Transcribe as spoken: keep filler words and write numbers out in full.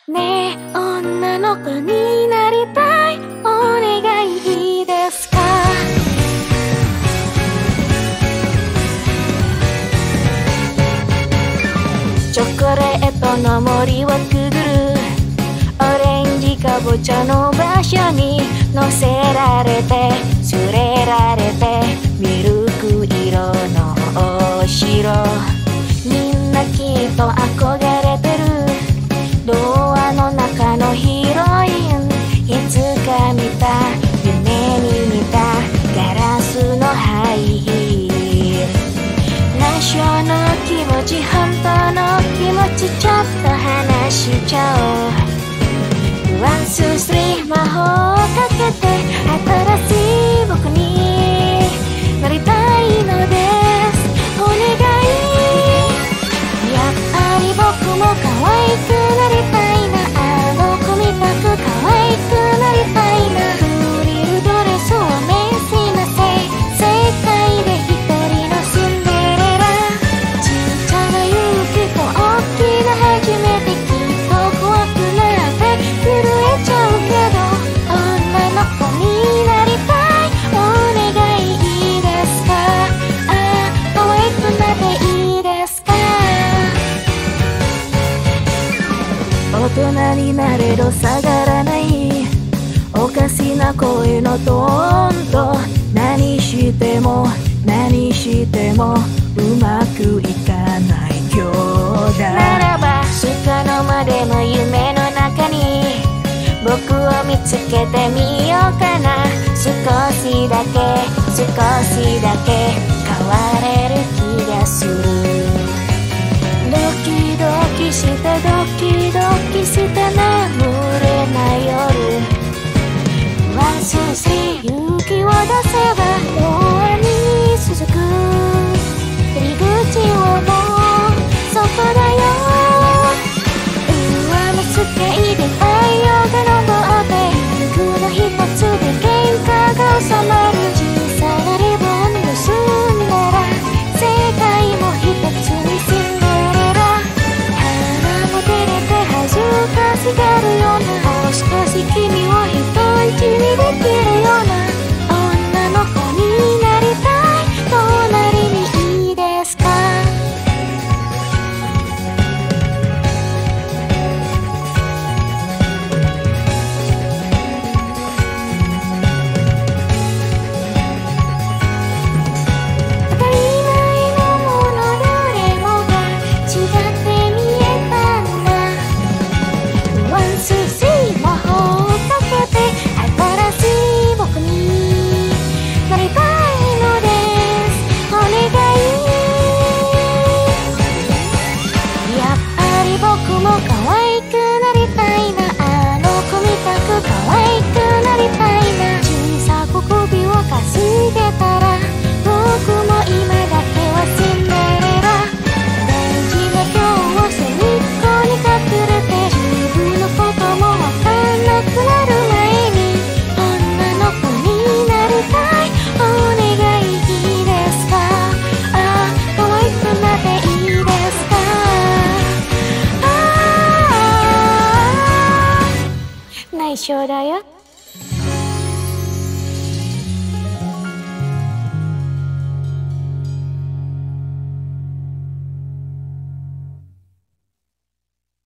ねえ女の子になりたい、お願いいいですか。チョコレートの森をくぐる、オレンジかぼちゃの場所に乗せられて連れられて、ミルク色のお城、みんなきっと憧れてる。童話の中のヒロイン、いつか見た夢に見たガラスのハイヒール。内緒の気持ち、本当の気持ち、ちょっと話しちゃおう。ワン、ツー、スリー、魔法をかけて新しい僕になりたいのです。お願い。やっぱり僕も可愛くなりたいな、あの子みたく可愛くなりたいな。フリルドレスをメイシなせい、世界で一人のシンデレラ。ちっちゃな勇気と大きな初めて、きっと怖くなって震えちゃうけど、女の子になりたい、お願いいいですか。ああ、可愛くなっていいですか。大人になれど下がらない、おかしな声のトーンと、何しても何してもうまくいかない今日だ。ならばつかの間でも夢の中に僕を見つけてみようかな。少しだけ少しだけ変われる気がする。ドキドキしてドキドキして眠れない夜、ワン、ツー、スリー、勇気を出せばドアに続く入り口をもうそこだよ。上のスケイで太陽が昇って、リングの一つで喧嘩が収まる。小さなリボン結んだら世界も一つにシンデレラ。鼻も照れて恥ずかしがるような、もう少し君を人一にできるような女の子になりたい、隣にいいですか。当たり前のものどれもが違って見えたんだ。ワン、ツー、スリー、魔法をかけて新しい僕になりたいのです。お願い。やっぱり僕も可愛くなりたいな、あの子みたく可愛くなりたいな。小さく首をかしげたら僕も今だけはシンデレラ。大事な今日を隅っこに隠れて、自分のこともわかんなくなる前に女の子になりたい、お願いいいですか。ああ、可愛くなっていいですか。ああ、内緒だよ。